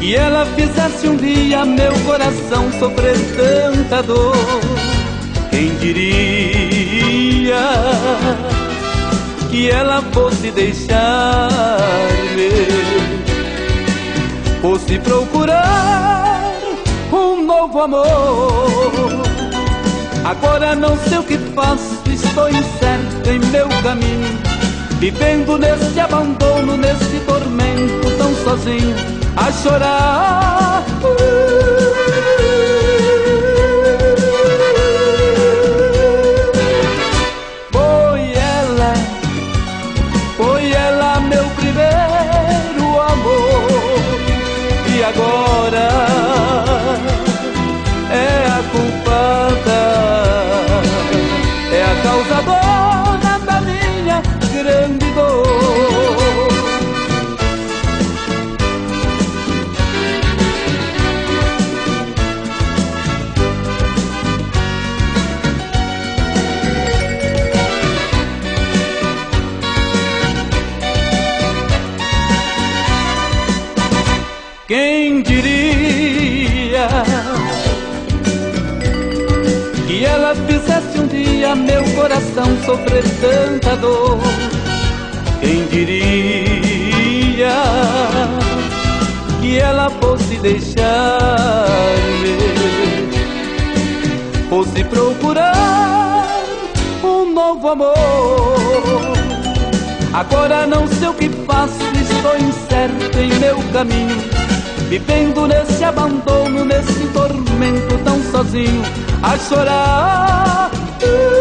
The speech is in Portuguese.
que ela fizesse um dia meu coração sofrer tanta dor. Quem diria que ela fosse deixar-me, fosse procurar um novo amor. Agora não sei o que faço, estou incerto em meu caminho, vivendo nesse abandono, nesse tormento, tão sozinho a chorar. Foi ela meu primeiro amor, e agora é a culpada, é a causadora da minha grande dor. Quem diria que ela fizesse um dia meu coração sofrer tanta dor? Quem diria que ela fosse deixar-me, fosse procurar um novo amor. Agora não sei o que faço, estou incerto em meu caminho, vivendo nesse abandono, nesse tormento, tão sozinho a chorar.